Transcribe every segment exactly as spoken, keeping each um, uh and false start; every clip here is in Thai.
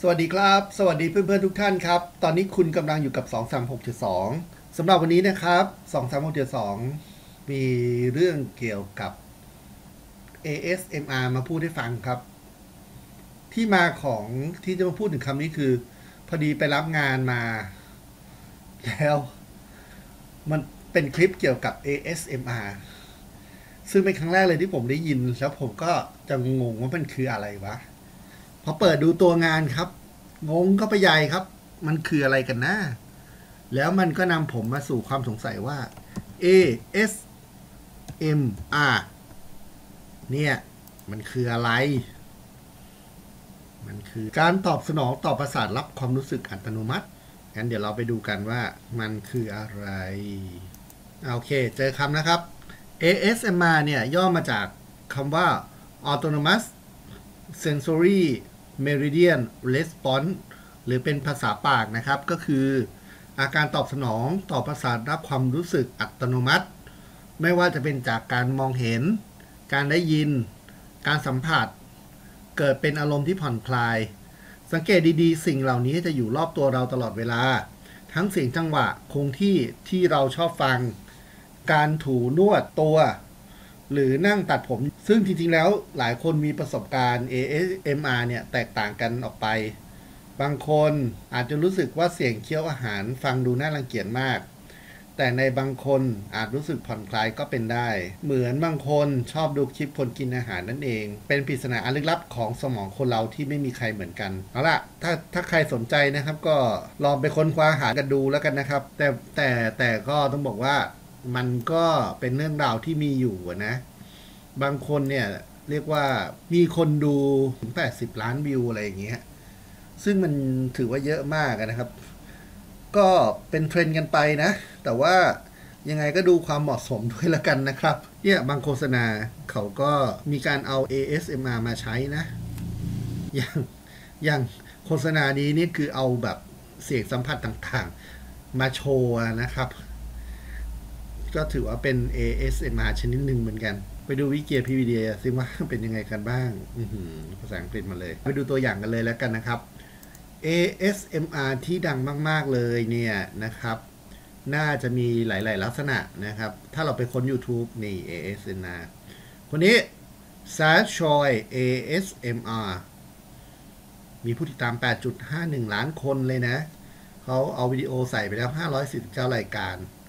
สวัสดีครับสวัสดีเพื่อนๆทุกท่านครับตอนนี้คุณกำลังอยู่กับ สอง สาม หก เจ็ด สอง สำหรับวันนี้นะครับ สอง สาม หก เจ็ด สอง มีเรื่องเกี่ยวกับ เอ เอส เอ็ม อาร์ มาพูดให้ฟังครับที่มาของที่จะมาพูดถึงคำนี้คือพอดีไปรับงานมาแล้วมันเป็นคลิปเกี่ยวกับ เอ เอส เอ็ม อาร์ ซึ่งเป็นครั้งแรกเลยที่ผมได้ยินแล้วผมก็จะงงว่ามันคืออะไรวะพอเปิดดูตัวงานครับงงก็ไปใหญ่ครับมันคืออะไรกันนะแล้วมันก็นำผมมาสู่ความสงสัยว่า เอ เอส เอ็ม อาร์ เนี่ยมันคืออะไรมันคือการตอบสนองต่อประสาทรับความรู้สึกอัตโนมัติงั้นเดี๋ยวเราไปดูกันว่ามันคืออะไรโอเคเจอคำนะครับ เอ เอส เอ็ม อาร์ เนี่ยย่อมาจากคำว่า Autonomous Sensory Meridian Response หรือเป็นภาษาปากนะครับก็คืออาการตอบสนองต่อประสาทรับความรู้สึกอัตโนมัติไม่ว่าจะเป็นจากการมองเห็นการได้ยินการสัมผัสเกิดเป็นอารมณ์ที่ผ่อนคลายสังเกตดีๆสิ่งเหล่านี้จะอยู่รอบตัวเราตลอดเวลาทั้งเสียงจังหวะคงที่ที่เราชอบฟังการถูนวดตัวหรือนั่งตัดผมซึ่งจริงๆแล้วหลายคนมีประสบการณ์ เอ เอส เอ็ม อาร์ เนี่ยแตกต่างกันออกไปบางคนอาจจะรู้สึกว่าเสียงเคี้ยวอาหารฟังดูน่ารังเกียจมากแต่ในบางคนอาจรู้สึกผ่อนคลายก็เป็นได้เหมือนบางคนชอบดูคลิปคนกินอาหารนั่นเองเป็นปริศนาอันลึกลับของสมองคนเราที่ไม่มีใครเหมือนกันเอาล่ะถ้าถ้าใครสนใจนะครับก็ลองไปค้นคว้าหากันดูแล้วกันนะครับแต่แต่แต่ก็ต้องบอกว่ามันก็เป็นเรื่องราวที่มีอยู่นะบางคนเนี่ยเรียกว่ามีคนดูถึงแปดสิบล้านวิวอะไรอย่างเงี้ยซึ่งมันถือว่าเยอะมากนะครับก็เป็นเทรนด์กันไปนะแต่ว่ายังไงก็ดูความเหมาะสมด้วยละกันนะครับเนี่ยบางโฆษณาเขาก็มีการเอา เอ เอส เอ็ม อาร์ มาใช้นะอย่างอย่างโฆษณานี้นี่คือเอาแบบเสียงสัมผัสต่างๆมาโชว์นะครับก็ถือว่าเป็น เอ เอส เอ็ม อาร์ ชนิดหนึ่งเหมือนกันไปดูวิกิพีเดียซิว่าเป็นยังไงกันบ้างภาษาอังกฤษมาเลยไปดูตัวอย่างกันเลยแล้วกันนะครับ เอ เอส เอ็ม อาร์ ที่ดังมากๆเลยเนี่ยนะครับน่าจะมีหลายๆลักษณะนะครับถ้าเราไปค้น YouTube นี่ เอ เอส เอ็ม อาร์ คนนี้ ซาชอย เอ เอส เอ็ม อาร์ มีผู้ติดตาม แปดจุดห้าหนึ่ง ล้านคนเลยนะเขาเอาวิดีโอใส่ไปแล้วห้าร้อยสี่สิบเก้ารายการ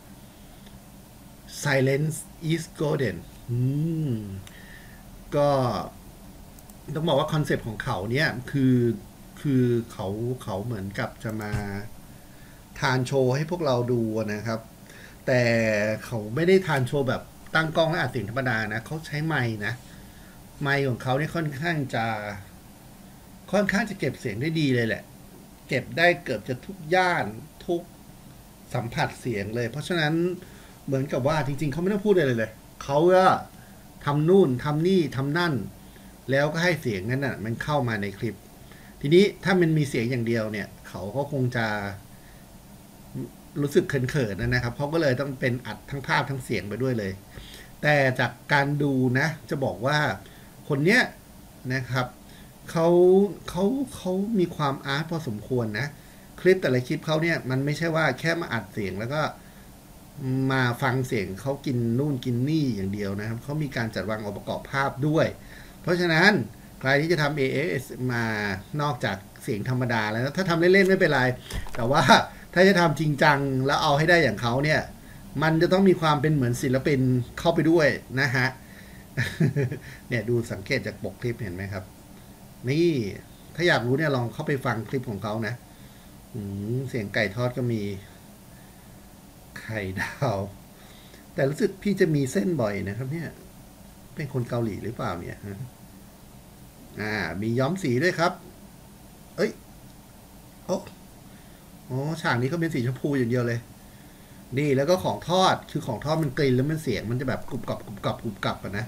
Silence is Golden อืมก็ต้องบอกว่าคอนเซปต์ของเขาเนี่ยคือคือเขาเขาเหมือนกับจะมาทานโชว์ให้พวกเราดูนะครับแต่เขาไม่ได้ทานโชว์แบบตั้งกล้องและอัดเสียงธรรมดานะเขาใช้ไมค์นะไมค์ของเขาเนี่ยค่อนข้างจะค่อนข้างจะเก็บเสียงได้ดีเลยแหละเก็บได้เกือบจะทุกย่านทุกสัมผัสเสียงเลยเพราะฉะนั้นเหมือนกับว่าจริงๆเขาไม่ต้องพูดอะไรเลยเขาก็ทำนู่นทำนี่ทำนั่นแล้วก็ให้เสียงนั้นน่ะมันเข้ามาในคลิปทีนี้ถ้ามันมีเสียงอย่างเดียวเนี่ยเขาก็คงจะรู้สึกเขินๆนะครับเขาก็เลยต้องเป็นอัดทั้งภาพทั้งเสียงไปด้วยเลยแต่จากการดูนะจะบอกว่าคนเนี้ยนะครับเขาเขาเขามีความอาร์ตพอสมควรนะคลิปแต่ละคลิปเขาเนี่ยมันไม่ใช่ว่าแค่มาอัดเสียงแล้วก็มาฟังเสียงเขากินนู่นกินนี่อย่างเดียวนะครับเขามีการจัดวางองค์ประกอบภาพด้วยเพราะฉะนั้นใครที่จะทำ เอ เอส มานอกจากเสียงธรรมดาแล้วถ้าทำเล่นๆไม่เป็นไรแต่ว่าถ้าจะทำจริงจังแล้วเอาให้ได้อย่างเขาเนี่ยมันจะต้องมีความเป็นเหมือนศิลปินเข้าไปด้วยนะฮะ เนี่ยดูสังเกตจากปกคลิปเห็นไหมครับนี่ถ้าอยากรู้เนี่ยลองเข้าไปฟังคลิปของเขานะเสียงไก่ทอดก็มีไข่ดาวแต่รู้สึกพี่จะมีเส้นบ่อยนะครับเนี่ยเป็นคนเกาหลีหรือเปล่าเนี่ยอ่ามีย้อมสีด้วยครับเอ้ยโอ้อ๋อฉากนี้เขาเป็นสีชมพูอย่างเดียวเลยนี่แล้วก็ของทอดคือของทอดมันกลิ่นแล้วมันเสียงมันจะแบบกรุบกรับกรุบกรับกรุบกรับนะ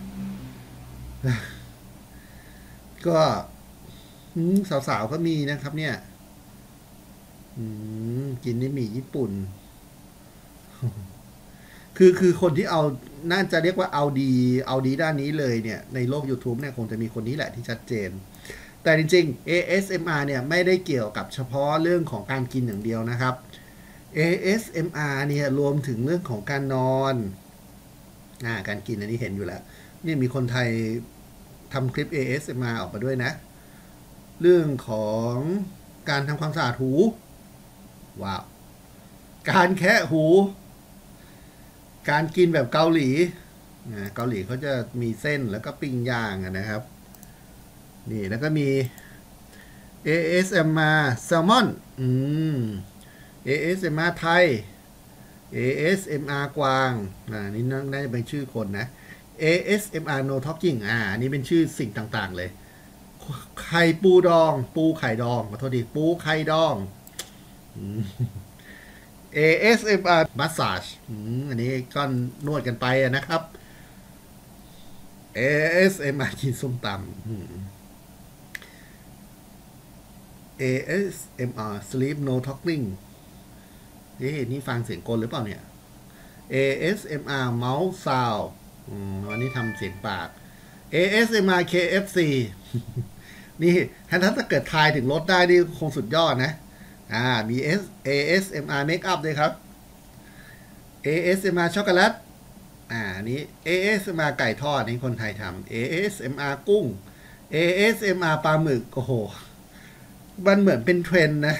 ก็สาวๆก็มีนะครับเนี่ยกินนี่มีญี่ปุ่นคือคือคนที่เอาน่าจะเรียกว่าเอาดีเอาดีด้านนี้เลยเนี่ยในโลก YouTube เนี่ยคงจะมีคนนี้แหละที่ชัดเจนแต่จริงๆ เอ เอส เอ็ม อาร์ เนี่ยไม่ได้เกี่ยวกับเฉพาะเรื่องของการกินอย่างเดียวนะครับ เอ เอส เอ็ม อาร์ เนี่ยรวมถึงเรื่องของการนอนอ่าการกินอันนี้เห็นอยู่แล้วนี่มีคนไทยทำคลิป เอ เอส เอ็ม อาร์ ออกมาด้วยนะเรื่องของการทำความสะอาดหูว้าวการแคะหูการกินแบบเกาหลีเกาหลีเขาจะมีเส้นแล้วก็ปิ้งย่างนะครับนี่แล้วก็มี เอ เอส เอ็ม อาร์ แซลมอนอืม เอ เอส เอ็ม อาร์ ไทย เอ เอส เอ็ม อาร์ กวางอ่านี่น่าจะเป็นชื่อคนนะ เอ เอส เอ็ม อาร์ No Talking อ่านี่เป็นชื่อสิ่งต่างๆเลยไข่ปูดองปูไข่ดองขอโทษดีปูไข่ดอง เอ เอส เอ็ม อาร์ Massage อันนี้ก็นวดกันไปนะครับ เอ เอส เอ็ม อาร์ กินส้มตำ เอ เอส เอ็ม อาร์ Sleep No Talking นี่นี่ฟังเสียงกลหรือเปล่าเนี่ย เอ เอส เอ็ม อาร์ Mouth Sound วันนี้ทำเสียงปาก เอ เอส เอ็ม อาร์ เค เอฟ ซี นี่ถ้าถ้าเกิดทายถึงรถได้นี่คงสุดยอดนะอ่ามี เอ เอส เอ็ม อาร์ Makeup ด้วยครับ เอ เอส เอ็ม อาร์ ช็อกโกแลตอ่านี้ เอ เอส เอ็ม อาร์ ไก่ทอดนี่คนไทยทำ เอ เอส เอ็ม อาร์ กุ้ง เอ เอส เอ็ม อาร์ ปลาหมึกโอ้โหมันเหมือนเป็นเทรนด์นะ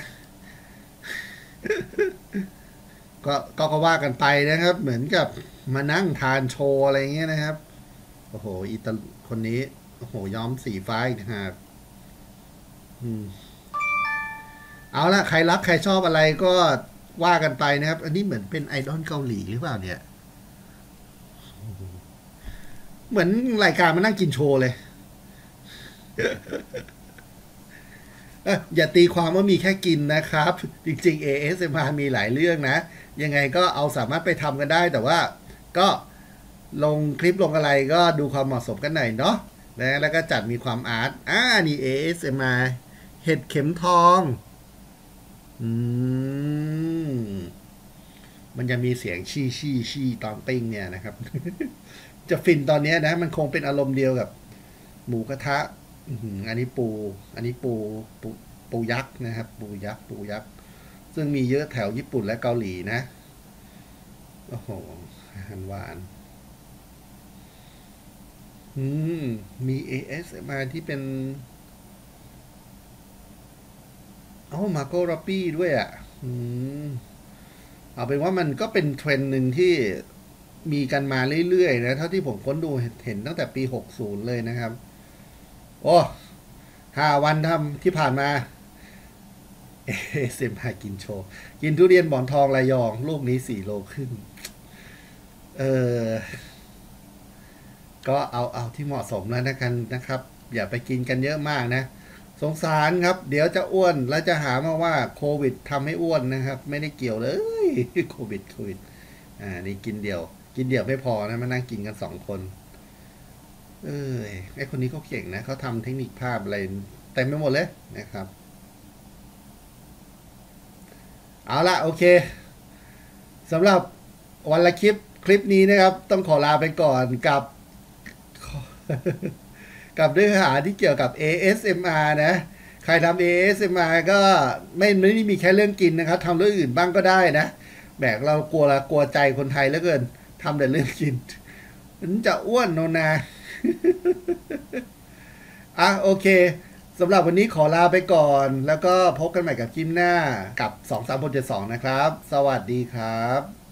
ก็ก็ว่ากันไปนะครับเหมือนกับมานั่งทานโชว์อะไรเงี้ยนะครับโอ้โหอีตาคนนี้โอ้โหย้อมสีฟ้าอีกนะครับอืมเอาละใครรักใครชอบอะไรก็ว่ากันไปนะครับอันนี้เหมือนเป็นไอดอลเกาหลีหรือเปล่าเนี่ยเหมือนรายการมานั่งกินโชว์เลยอย่าตีความว่ามีแค่กินนะครับจริงๆ เอ เอส เอ็ม อาร์ มีหลายเรื่องนะยังไงก็เอาสามารถไปทำกันได้แต่ว่าก็ลงคลิปลงอะไรก็ดูความเหมาะสมกันหน่อยเนาะนะแล้วก็จัดมีความอาร์ตอ่านี่ เอ เอส เอ็ม อาร์ เห็ดเข็มทองอืมมันจะมีเสียงชี้ชี้ชี้ตอนปิ้งเนี่ยนะครับจะฟินตอนนี้นะมันคงเป็นอารมณ์เดียวกับหมูกระทะอันนี้ปูอันนี้ปูปูปูยักษ์นะครับปูยักษ์ปูยักษ์ซึ่งมีเยอะแถวญี่ปุ่นและเกาหลีนะโอ้โหอาหารหวานอืมมี เอ เอส เอ็ม อาร์ ที่เป็นเอ้ามาโกราปี้ด้วยอ่ะอืมเอาเป็นว่ามันก็เป็นเทรนด์หนึ่งที่มีกันมาเรื่อยๆนะเท่าที่ผมค้นดูเห็นตั้งแต่ปีหกสิบเลยนะครับโอ้ห้าวันทำที่ผ่านมาเอเซมมากินโชว์กินทุเรียนหมอนทองระยองลูกนี้สี่โลครึ่งเออก็เอาเอาที่เหมาะสมแล้วนะกันนะครับอย่าไปกินกันเยอะมากนะสงสารครับเดี๋ยวจะอ้วนแล้วจะหามาว่าโควิดทำให้อ้วนนะครับไม่ได้เกี่ยวเลยโควิดโควิดอ่านี่กินเดี่ยวกินเดี่ยวไม่พอนะมานั่งกินกันสองคนเออไอคนนี้เขาเก่งนะเขาทำเทคนิคภาพอะไรเต็มไปหมดเลยนะครับเอาละโอเคสำหรับวันละคลิปคลิปนี้นะครับต้องขอลาไปก่อนกับกับเนื้อหาที่เกี่ยวกับ เอ เอส เอ็ม อาร์ นะใครทำ เอ เอส เอ็ม อาร์ ก็ไม่ไม่ได้มีแค่เรื่องกินนะครับทำเรื่องอื่นบ้างก็ได้นะแบกเรากลัวละกลัวใจคนไทยเหลือเกินทำแต่เรื่องกินมันจะอ้วนโนนาอ่ะโอเคสำหรับวันนี้ขอลาไปก่อนแล้วก็พบกันใหม่กับคลิปหน้ากับสองสาม หก เจ็ด สองนะครับสวัสดีครับ